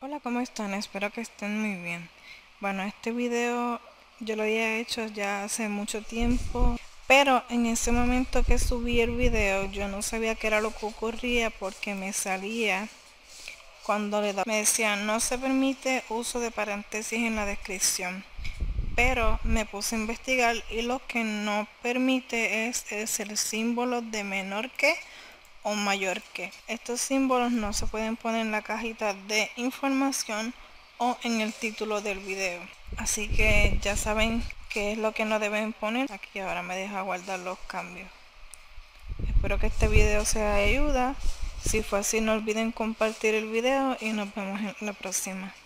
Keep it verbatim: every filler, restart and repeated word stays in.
Hola, ¿cómo están? Espero que estén muy bien. Bueno, este video yo lo había hecho ya hace mucho tiempo, pero en ese momento que subí el video yo no sabía qué era lo que ocurría porque me salía cuando le daba, me decía no se permite uso de paréntesis en la descripción, pero me puse a investigar y lo que no permite es, es el símbolo de menor que o mayor que. Estos símbolos no se pueden poner en la cajita de información o en el título del video. Así que ya saben qué es lo que no deben poner. Aquí ahora me deja guardar los cambios. Espero que este video sea de ayuda. Si fue así, no olviden compartir el video y nos vemos en la próxima.